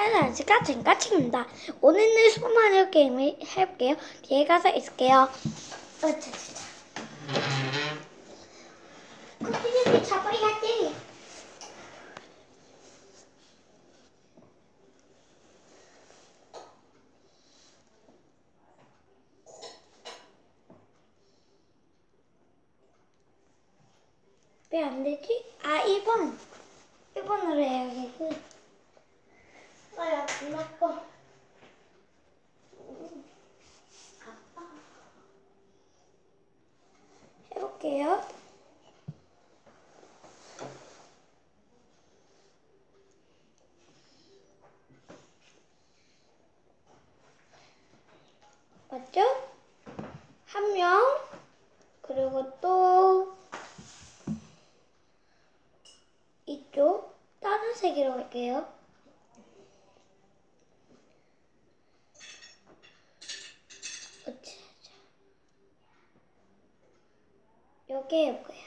안녕하십니까, 젠가치입니다. 오늘은 슈퍼마리오 게임을 해볼게요. 뒤에 가서 있을게요. 코끼리를 잡아야지. 왜 안 되지? 1번. 1번으로 해야겠고. 야, 끝났고. 해볼게요. 맞죠? 한 명. 그리고 또 이쪽 다른 색으로 할게요. 여기 해볼게요.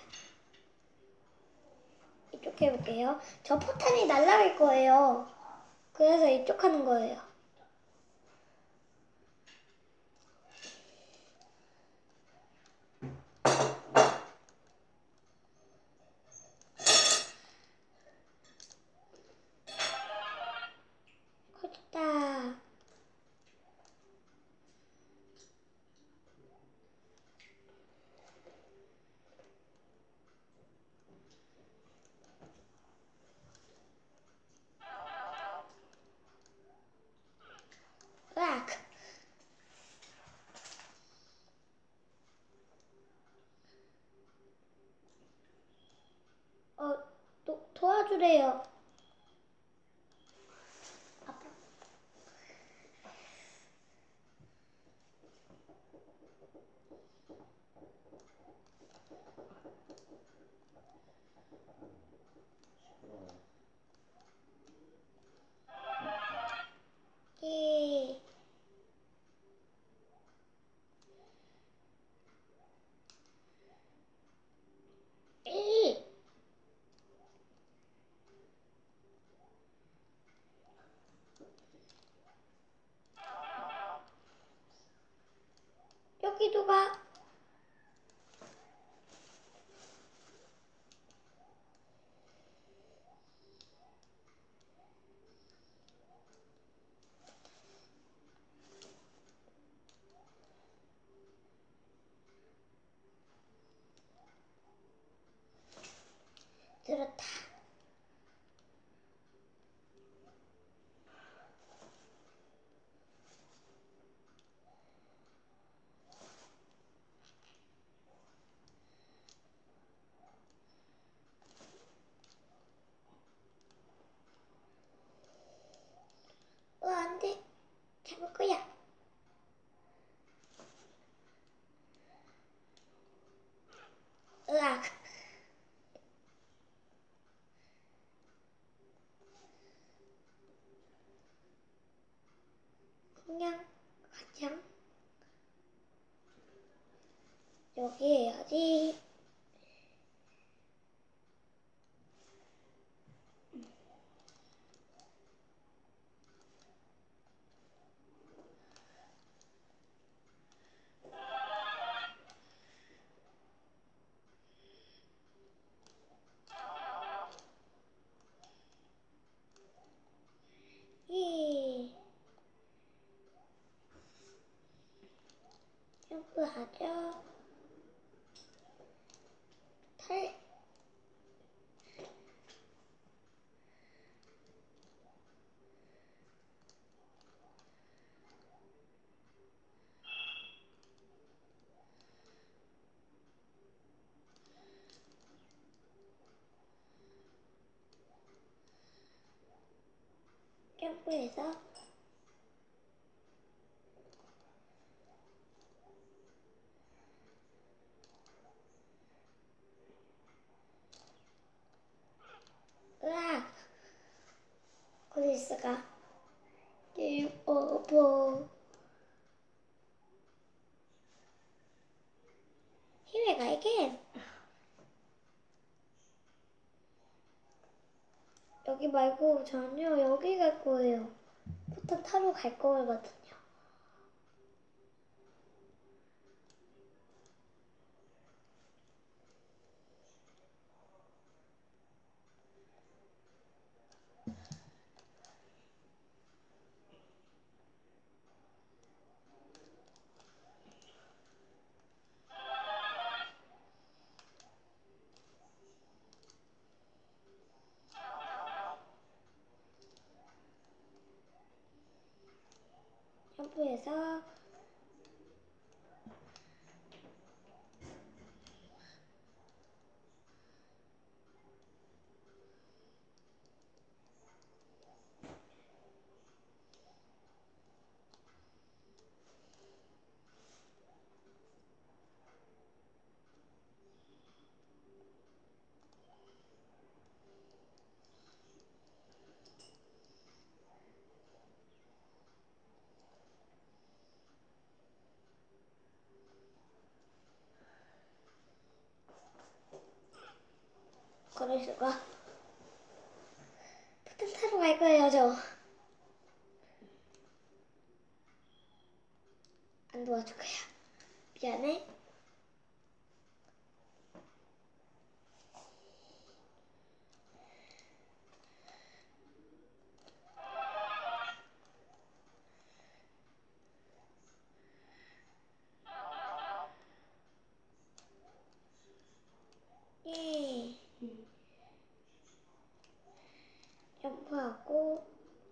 이쪽 해볼게요. 저 포탄이 날아갈 거예요. 그래서 이쪽 하는 거예요. 컸다. 으악. 도와주래요. 아빠. 예. 이. 여기도 가. 들었다. 안 돼. 잡을 거야. 으악. 그냥 가장 여기 해야지. 예. 점프하죠. 탈. 점프해서. 으악. 어디 있을까? 게임 오버. 힘에 가야겠. 여기 말고 전혀 여기 갈 거예요. 포탄 타러 갈 거거든요. 점프해서 그럴 수가. 포탄 타러 갈 거예요, 저. 안 도와줄 거야. 미안해. 예. 점프하고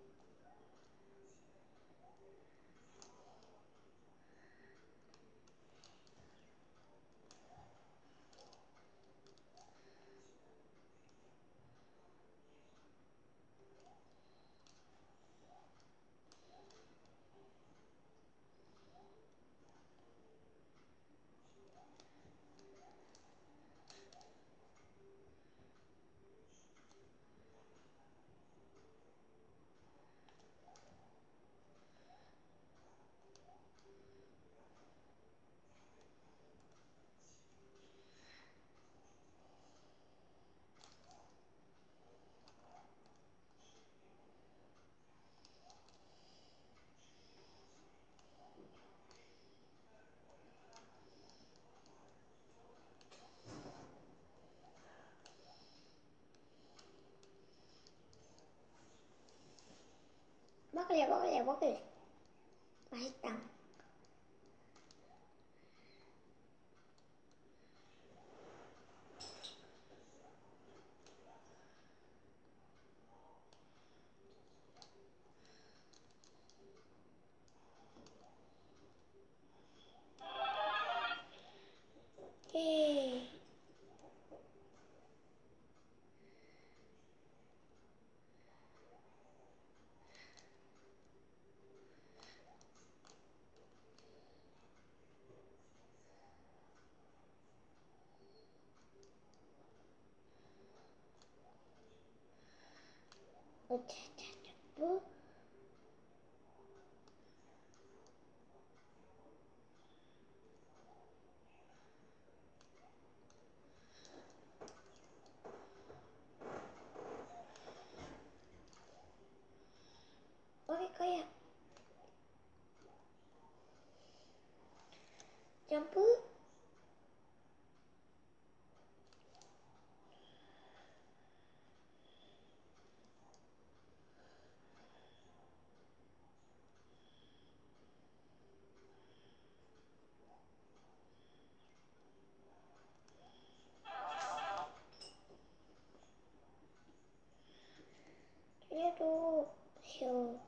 먹을래. 맛있다. 예. 점프. 먹을 거야. 점프. 그래도 휴.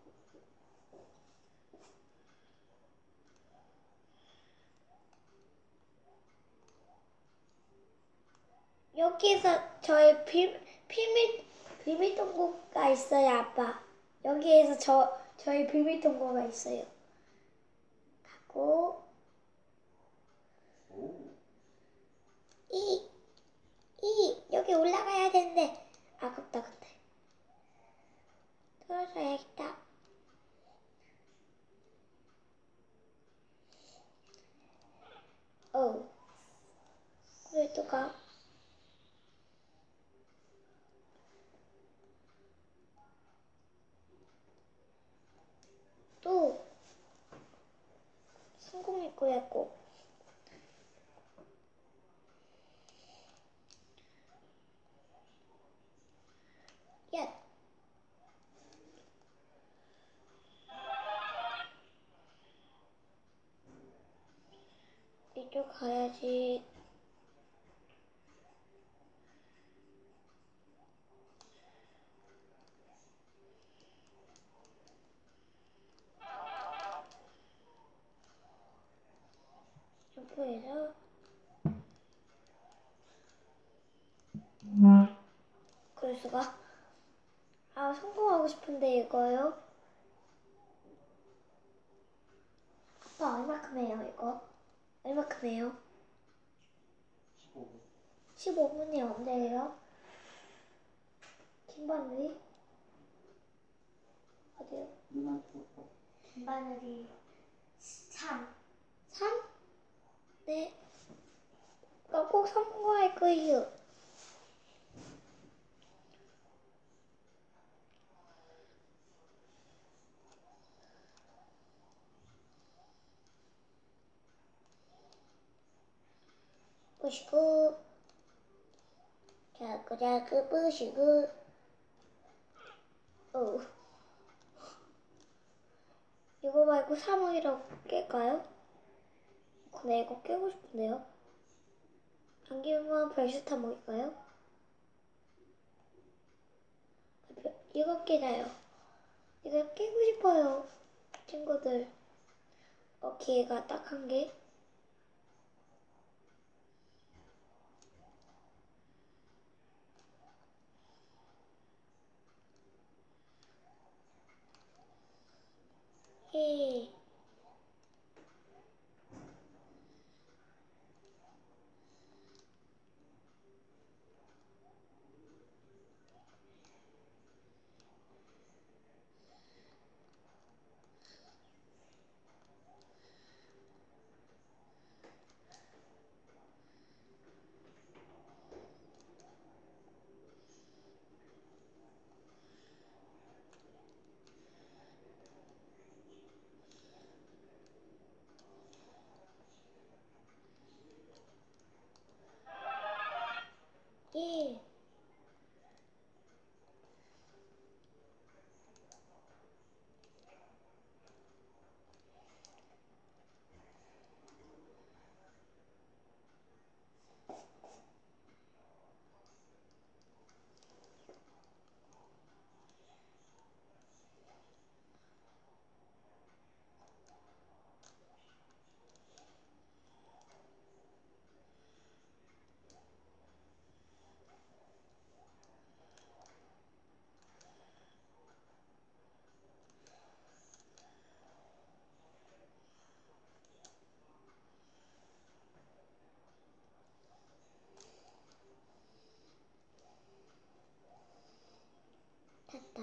여기에서 저의 비밀 통로가 있어요, 아빠. 여기에서 저희 비밀 통로가 있어요. 가고 이 여기 올라가야 되는데 아깝다 근데. 떨어져야겠다. 그래도 가. 꾸였고. 야, 이쪽 가야지. 점프해서. 그럴 수가. 아, 성공하고 싶은데 이거요? 아빠 얼마큼 해요, 이거? 얼마큼 해요? 15분이 언제예요? 김바늘이? 어디요? 김바늘이 3. 3? 네. 나 꼭 성공할 거예요. 부시고, 자꾸 부시고. 어. 이거 말고 3억이라고 깰까요? 근데 이거 깨고 싶은데요? 안 깨면 별스타 먹일까요? 이거 깨자요. 이거 깨고 싶어요. 친구들. 기회가 딱 한 개. 예. 예. 됐다.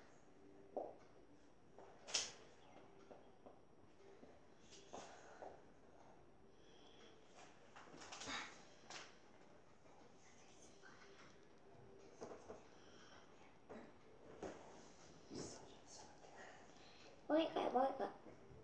먹을까요? 먹을까?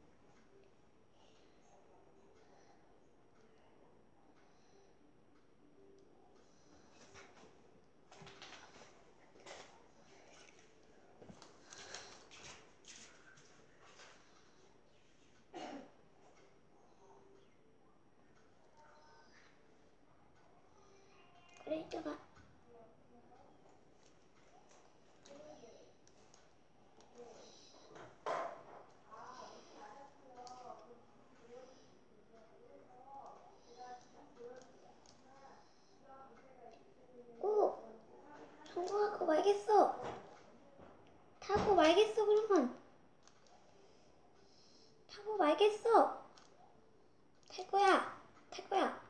그래, 이쪽아. 오! 성공하고 말겠어. 타고 말겠어, 그러면. 타고 말겠어. 탈 거야. 탈 거야.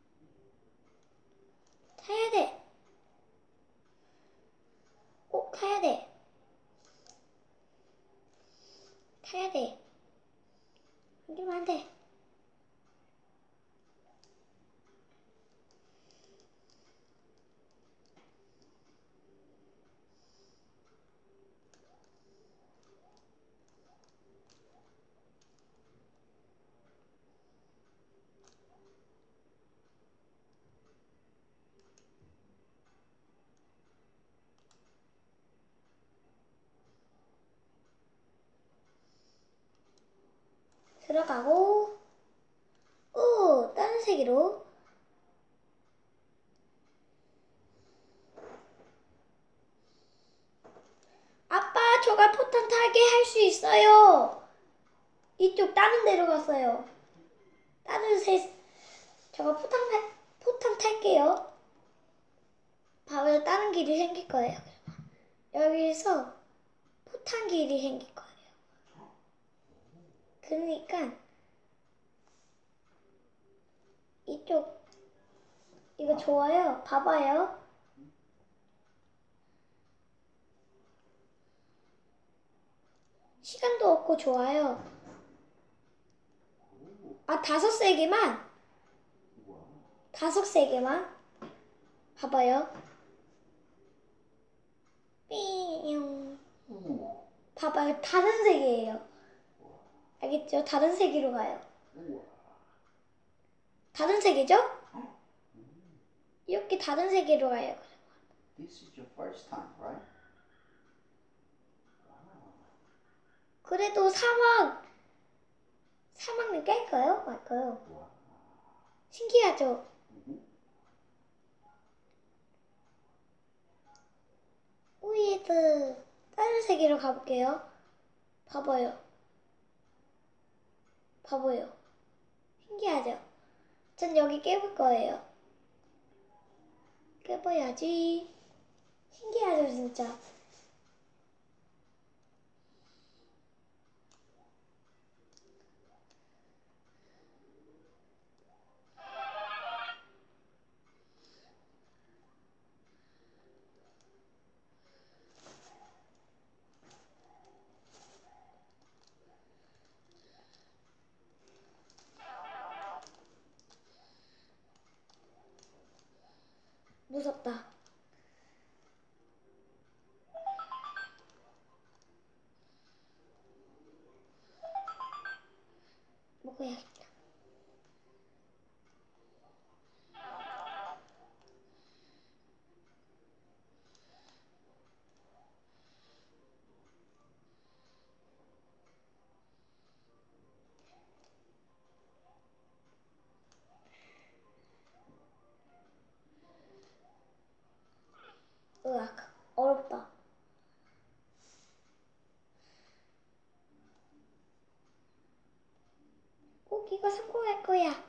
타야 돼. 꼭 타야 돼. 타야 돼. 안기면 안 돼. 들어가고, 오, 다른 세계로. 아빠, 저가 포탄 타게 할 수 있어요. 이쪽 다른 데로 갔어요. 다른 세, 저가 포탄 탈게요. 바로 다른 길이 생길 거예요. 여기서 포탄 길이 생길 거예요. 그러니까 이쪽 이거 좋아요. 봐봐요. 시간도 없고 좋아요. 아, 5세개만? 5세개만? 봐봐요. 삐용. 봐봐요. 다른 세계예요. 알겠죠? 다른 세계로 가요. 다른 세계죠? 이렇게 다른 세계로 가요. This is your first time, right? 그래도 사막을 깰까요? 말까요? 신기하죠? 우이드 다른 세계로 가볼게요. 봐봐요. 봐봐요. 신기하죠? 전 여기 깨볼 거예요. 깨봐야지. 신기하죠, 진짜. 무섭다. 먹어야겠다. 으악, 어렵다. 꼭 이거 성공할 거야.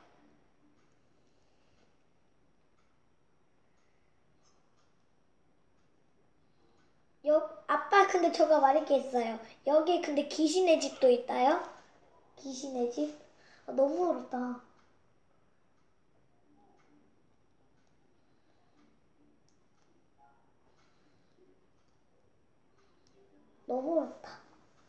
아빠, 근데 저가 말할 게 있어요. 여기 근데 귀신의 집도 있다요? 귀신의 집? 아, 너무 어렵다. 너무 어렵다.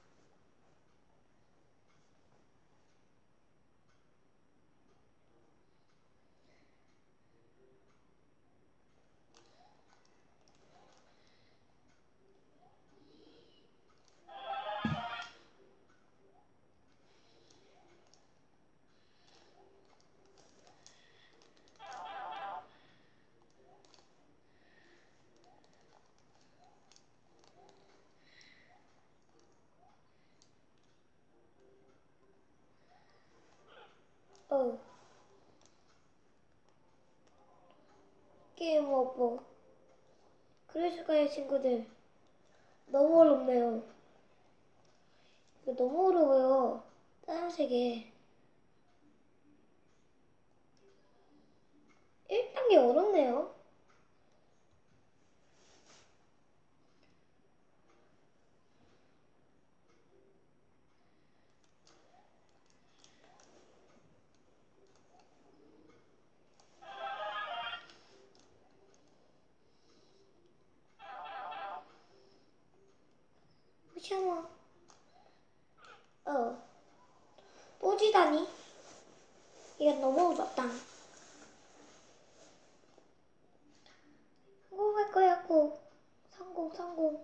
어. 게임 오버. 그러실까요, 친구들? 너무 어렵네요. 이거 너무 어려워요. 다른 세계. 1단계 어렵네요. 샤워. 어. 또 지다니? 이건 너무 어렵다. 성공할 거야, 꼭. 성공.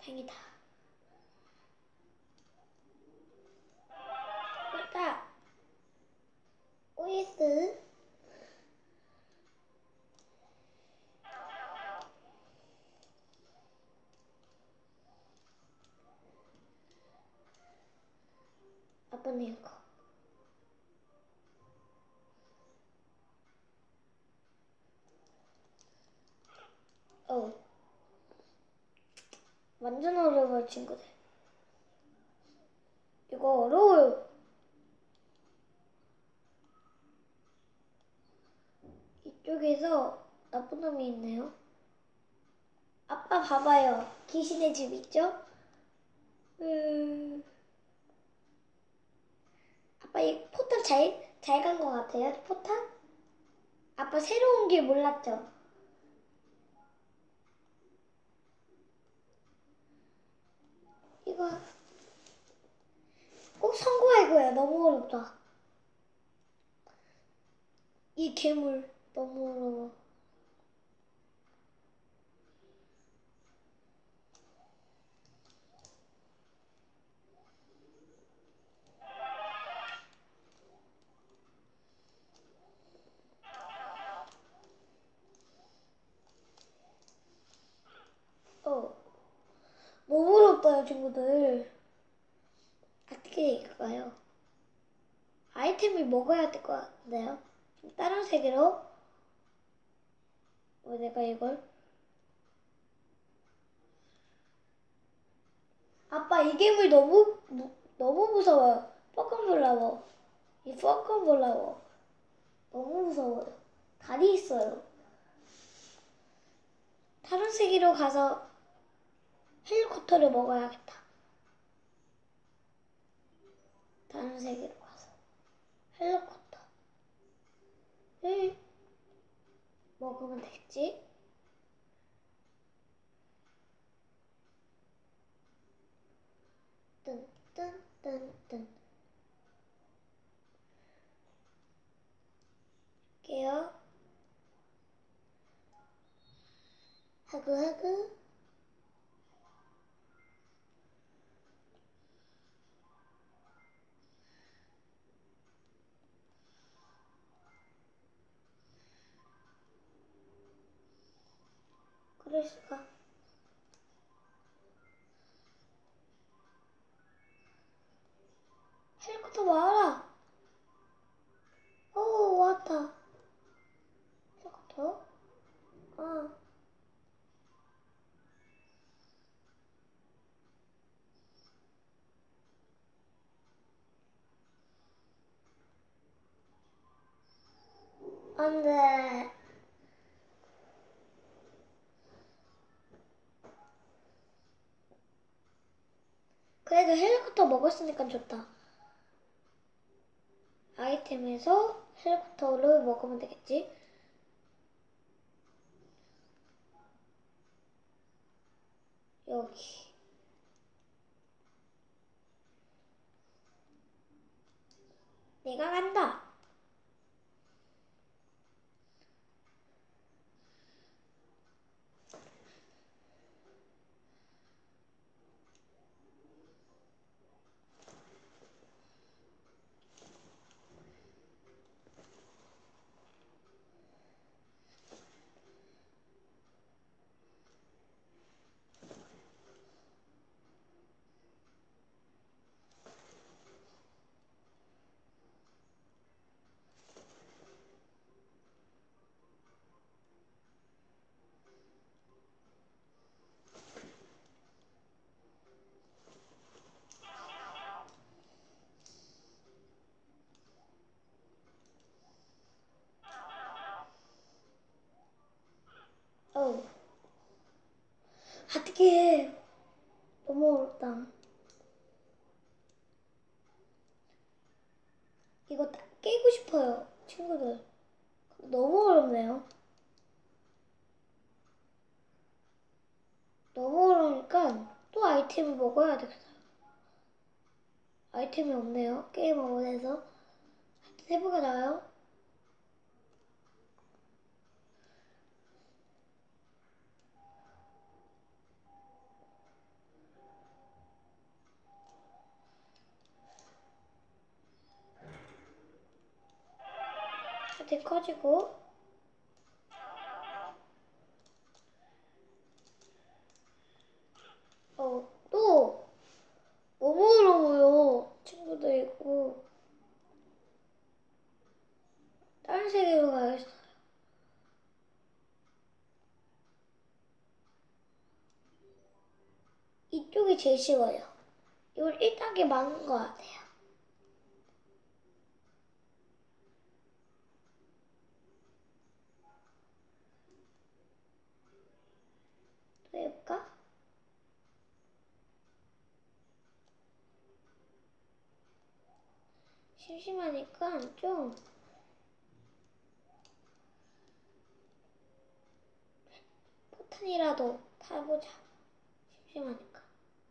다행이다. 맞다. OS. 아빠는 이거. 완전 어려워요, 친구들. 이거 어려워요. 이쪽에서 나쁜 놈이 있네요. 아빠 봐봐요. 귀신의 집 있죠? 아빠 이 포탄 잘 간 것 같아요. 포탄? 아빠 새로운 길 몰랐죠? 이거 꼭 성공할 거야. 너무 어렵다. 이 괴물 너무 어려워. 너무 어렵다요, 친구들. 어떻게 될까요? 아이템을 먹어야 될 것 같은데요? 좀 다른 세계로? 왜 내가 이걸? 아빠 이 괴물 너무 무서워요. 뻐끔볼라워. 이 뻐끔볼라워. 너무 무서워요. 다리 있어요. 다른 세계로 가서 헬리콥터를 먹어야겠다. 다른 세계로 가서 헬리콥터. 을 먹으면 되겠지? 뜬뜬뜬뜬. 게요. 하그하그. 그럴 수가. 헬리콥터 와라. 오, 왔다. 헬리콥터? 아, 안 돼. 그래도 헬리콥터 먹었으니까 좋다. 아이템에서 헬리콥터를 먹으면 되겠지? 여기. 내가 간다. 어우. 어떡해. 너무 어렵다. 이거 다 깨고 싶어요, 친구들. 너무 어렵네요. 너무 어려우니까 또 아이템을 먹어야 되겠어요. 아이템이 없네요. 게임 어원에서. 세부가 나와요. 이렇게 커지고 또 너무 어려워요. 친구도 있고 다른 세계로 가야겠어요. 이쪽이 제일 쉬워요. 이걸 1단계 맞는 거 같아요. 또 해볼까? 심심하니까 좀 포탄이라도 타보자. 심심하니까.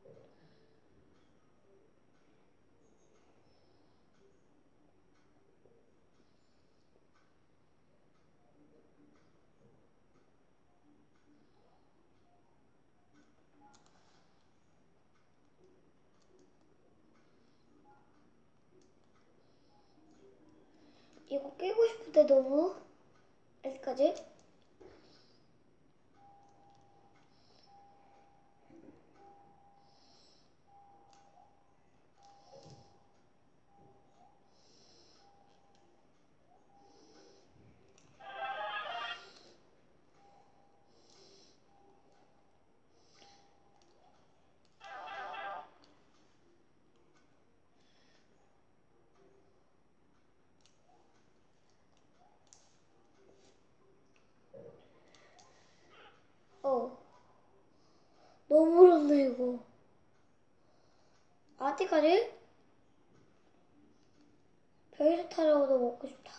이거 깨고 싶은데 너무 아직까지 너무 어렵네 이거. 아직까지 별에서 타려고도 먹고 싶다.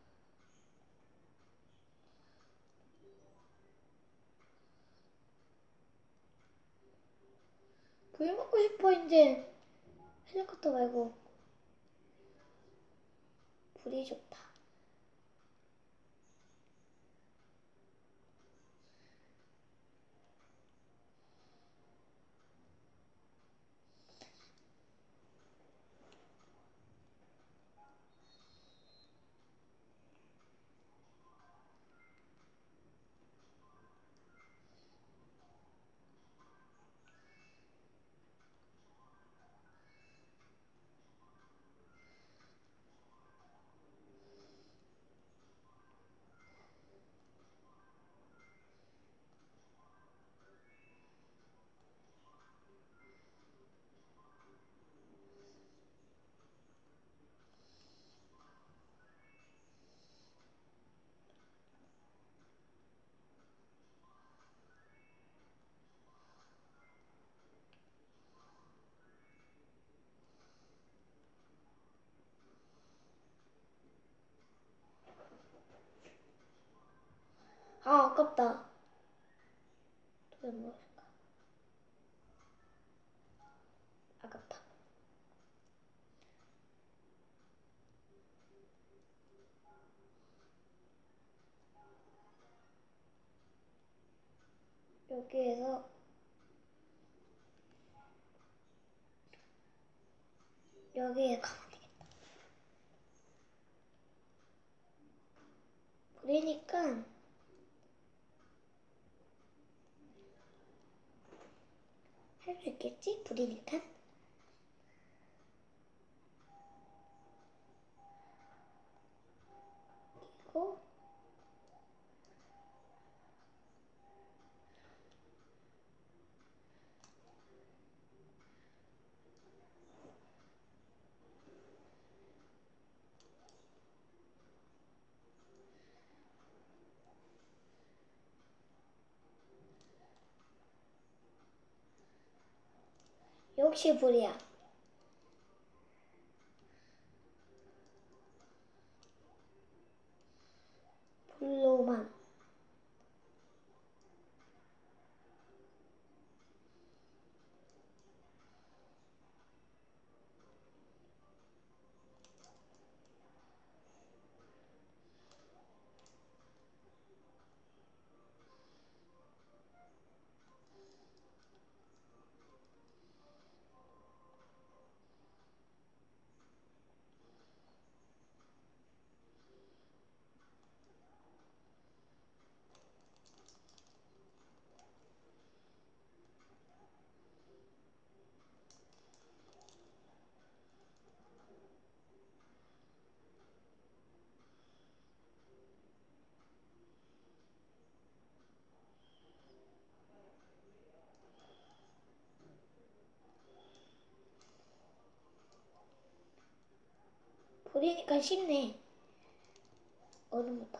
불 먹고 싶어 이제. 헬리콥터 말고 불이 좋다. 아 아깝다. 또 먹을까? 아깝다. 여기에서 여기에 가면 되겠다. 불이니까 할 수 있겠지? 불이니까. 그리고 역시 불이야. 불로만. 보리니까 쉽네. 얼음보다.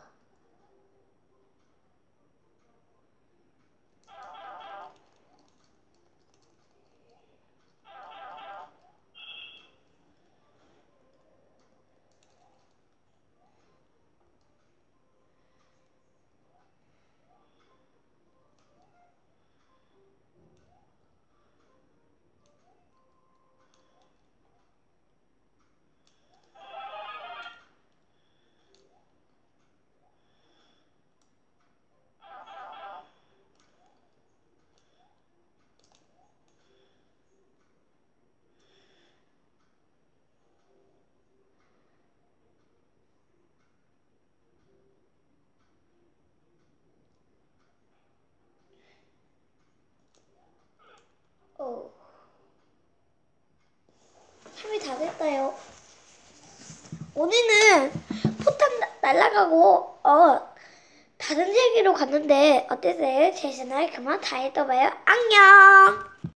힘이 다 됐어요. 오늘은 포탄 날아가고 다른 세계로 갔는데 어땠어요? 제 채널 그만 다 했어봐요. 안녕.